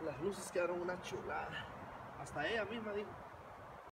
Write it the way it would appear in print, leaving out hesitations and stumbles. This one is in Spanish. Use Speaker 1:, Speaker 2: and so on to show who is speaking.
Speaker 1: Las luces quedaron una chulada. Hasta ella misma dijo.